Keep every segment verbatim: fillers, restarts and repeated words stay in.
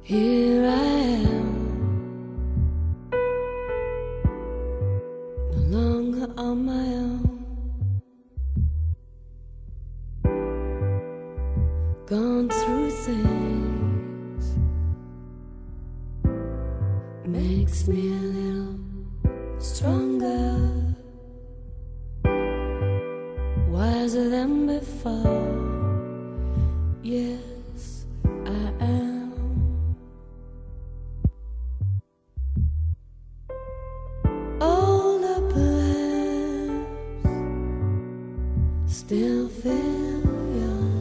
Here I am, no longer on my own, gone through things, makes me a little stronger, wiser than before. Yes, I am. Older perhaps, still feel young.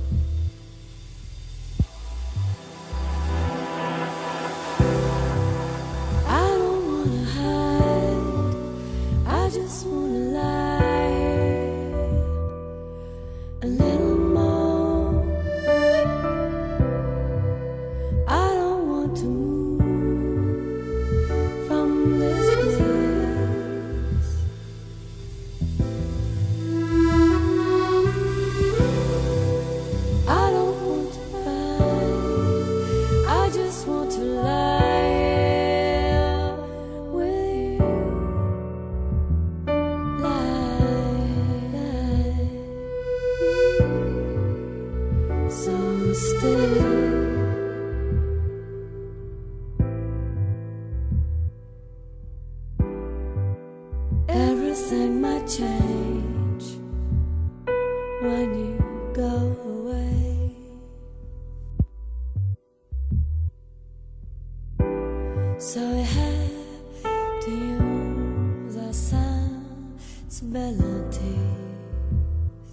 I don't wanna hide, I just wanna lie a little more. I don't want to move from this place. I don't want to fight, I just want to lie with you, lie, so still. Everything might change when you go away. So we have to use our sensibilities.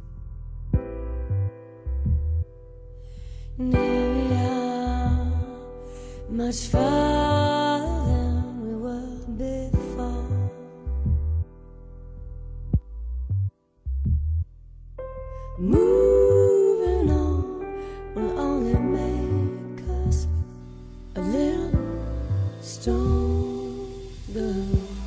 Now we are much farther than we were before. Moving on will only make us a little stronger.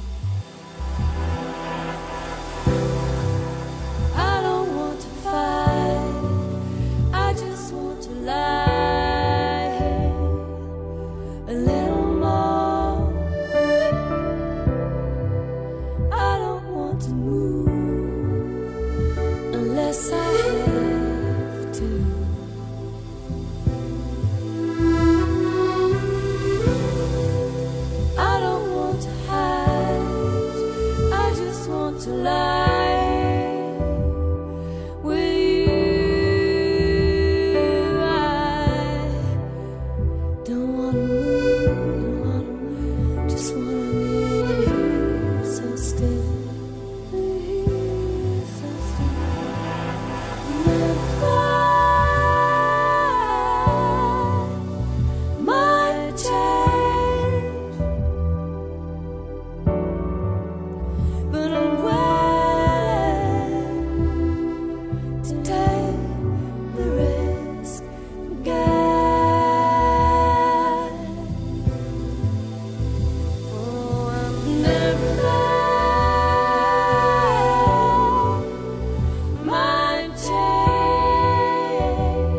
I don't want to fight, I just want to lie a little more. I don't want to move unless I have to. I don't want to hide, I just want to lie with you. I don't want to move, don't want to move, just want to be here, so still. So still. Might change, but I'm willing to take the risk again. Oh, I'm never might change.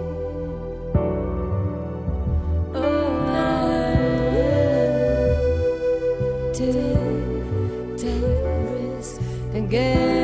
Oh, I'm willing to take the risk again.